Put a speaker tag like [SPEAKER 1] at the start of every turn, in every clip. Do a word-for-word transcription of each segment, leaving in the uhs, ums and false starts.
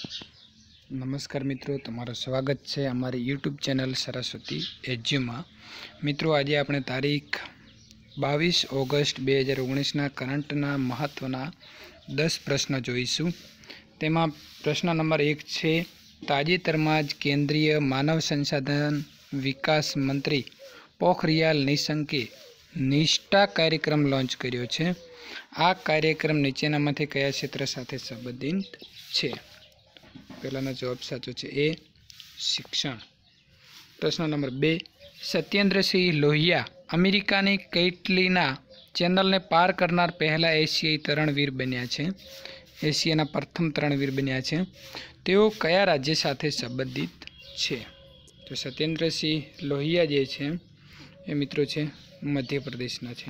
[SPEAKER 1] नमस्कार मित्रों, तमाરું स्वागत है अमारी यूट्यूब चैनल सरस्वती एज्यू में। मित्रों, आज आपणे तारीख बावीस ऑगस्ट बे हज़ार ओगनीस करंटना महत्वना दस प्रश्न जोईशुं। तेमां प्रश्न नंबर एक है, ताजेतरमां ज केंद्रीय मानव संसाधन विकास मंत्री पोखरियाल निशंके निष्ठा कार्यक्रम लॉन्च कर्यो छे। आ कार्यक्रम नीचेनामांथी कया क्षेत्र साथे संबंधित छे? पहलानो जवाब साचो छे, ए शिक्षण। प्रश्न नंबर बे, सत्येन्द्रसिंह लोहिया अमेरिकानी कैटलीना चेनलने पार करनार पहला एशियाई तरणवीर बन्या छे। एशियाना प्रथम तरणवीर बन्या छे। तेओ कया राज्य साथे संबंधित छे? तो सत्येन्द्रसिंह लोहिया जे छे ए मित्रों छे मध्य प्रदेशना छे।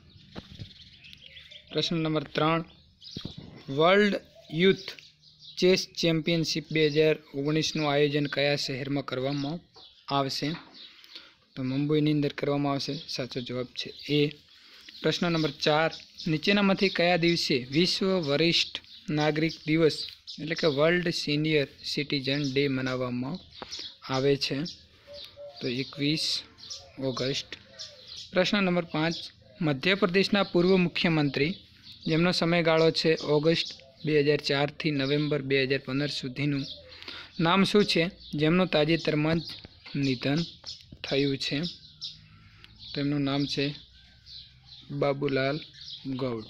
[SPEAKER 1] प्रश्न नंबर त्रण, वर्ल्ड यूथ चेस चेम्पियनशीप बे हज़ार ओगनीस નું आयोजन कया शहर में करवामां आवशे? तो मुंबईनी अंदर करवामां आवशे। साचो जवाब छे ए। प्रश्न नंबर चार, नीचेनामांथी कया दिवसे विश्व वरिष्ठ नागरिक दिवस एटले के वर्ल्ड सीनियर सिटीजन डे मनाववामां आवे छे? तो एकवीस ऑगस्ट। प्रश्न नंबर पांच, मध्य प्रदेशना पूर्व मुख्यमंत्री जेमनो समयगाळो छे ऑगस्ट बे हज़ार चार थी नवेम्बर बे हज़ार पंदर सुधीनुं नाम शुं छे, जेमनुं ताजेतरमां ज निधन थयुं छे? तेमनुं नाम छे बाबूलाल गौड़।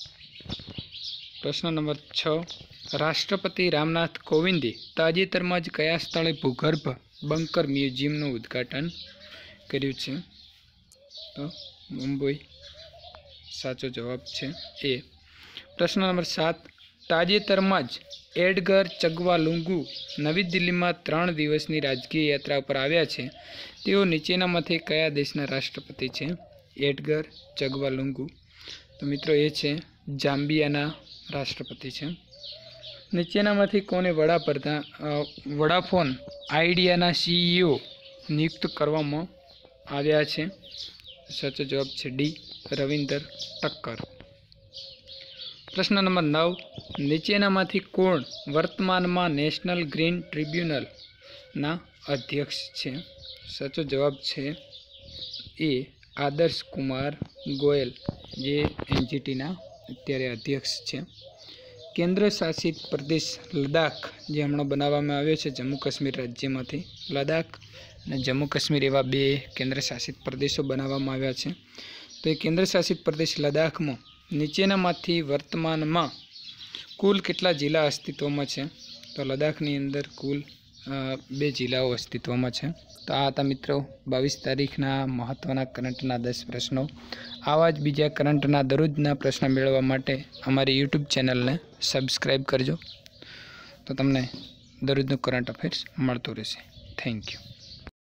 [SPEAKER 1] प्रश्न नंबर छ, राष्ट्रपति रामनाथ कोविंदे ताजेतरमां ज कया स्थळे भूगर्भ बंकर म्यूजियमनुं उद्घाटन कर्युं छे? तो मुंबई। साचो जवाब छे ए। प्रश्न नंबर सात, ताजेतरमां ज एडगर चगवा लुंगू नवी दिल्ली में त्रण दिवसनी राजकीय यात्रा पर आव्या छे। तेओ नीचेनामांथी कया देशना राष्ट्रपति छे? Edgar Chagwa Lungu. तो मित्रों ए छे जाम्बियाना राष्ट्रपति छे। नीचेनामांथी कोने वडाप्रधान वोडाफोन आइडियाना सीईओ नियुक्त करवामां आव्या छे? साचो जवाब छे डी, रविंदर टक्कर। प्रश्न नंबर नौ, नीचेनामांथी कोण वर्तमान में नेशनल ग्रीन ट्रिब्यूनल ना अध्यक्ष छे? साचो जवाब छे ए, आदर्श कुमार गोयल, जे एनजीटी ना अत्यारे अध्यक्ष छे। केन्द्र शासित प्रदेश लद्दाख जे हमणां बनाववामां आव्यो छे जम्मू काश्मीर राज्यमांथी, लद्दाख अने जम्मू काश्मीर एवा बे केन्द्र शासित प्रदेशों बनाववामां आव्या छे। तो ए केन्द्र शासित प्रदेश लद्दाख में नीचेनामांथी वर्तमान में कुल केटला जिला अस्तित्व में है? तो लद्दाखनी अंदर कुल बे जिलाओ अस्तित्व में है। तो आ था मित्रों बावीस तारीखना महत्वना करंटना दस प्रश्नों। आवा ज बीजा करंटना दररोजना प्रश्न मेळववा माटे अमारी यूट्यूब चेनल ने सब्सक्राइब करजो, तो तमने दररोजनुं करंट अफेर्स मळतुं रहेशे। Thank you.